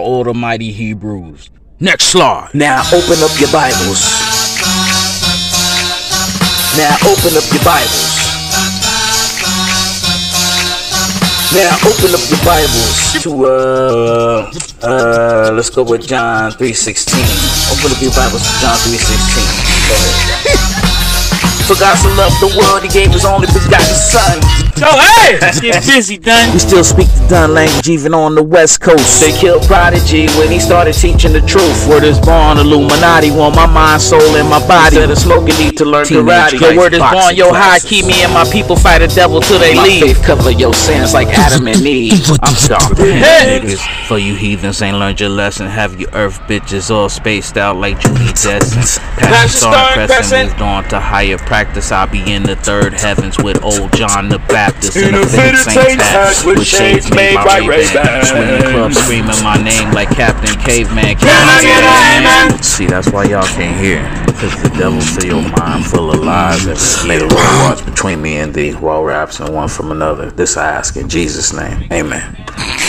all the mighty Hebrews. Next slide. Now open up your Bibles. Now open up your Bibles. Now open up your Bibles to let's go with John 3:16. Open up your Bibles to John 3:16. Go ahead. For God so loved the world, he gave his only begotten son. Oh, hey! Let's get busy, Dun. We still speak the Dun language even on the West Coast. They killed Prodigy when he started teaching the truth. Word is born, Illuminati want my mind, soul, and my body. Instead of smoking, need to learn karate. Your word is born, yo high, keep me and my people fight the devil till they leave. My faith cover your sins like Adam and Eve. I'm sorry, niggas. For you heathens ain't learned your lesson. Have you earth bitches all spaced out like Judy Destin. Past the start pressing, moved on to higher practice. I'll be in the third heavens with old John the Baptist in a fitted saint hat with shades made by Ray-Ban. Swinging club screaming my name like Captain Caveman. Can I get an amen? See, that's why y'all can't hear. Because the devil fill your mind full of lies. May the Lord watch between me and thee while we're absent one from another. This I ask in Jesus' name. Amen.